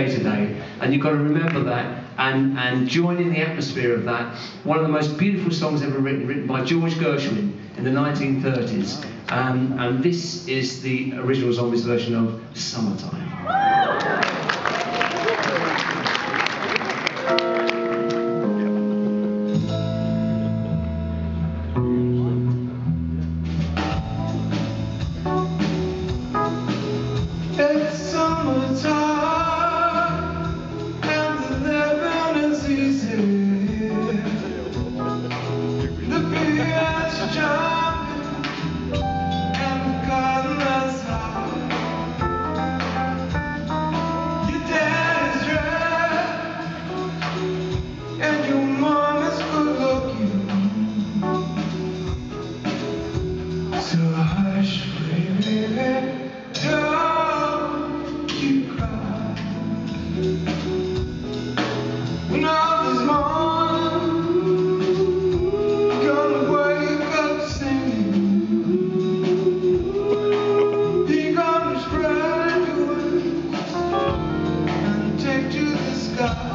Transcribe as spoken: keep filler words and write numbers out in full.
today, and you've got to remember that and and join in the atmosphere of that. One of the most beautiful songs ever written, written by George Gershwin in the nineteen thirties, um, and this is the original Zombies version of Summertime. It's summertime and the living is easy. The beer's jumping and the garden is high. Your dad is red and your mom is good looking. So hush, baby, don't you cry. When others mourn, you're gonna wake up singing. You're gonna spread your wings and take to the sky.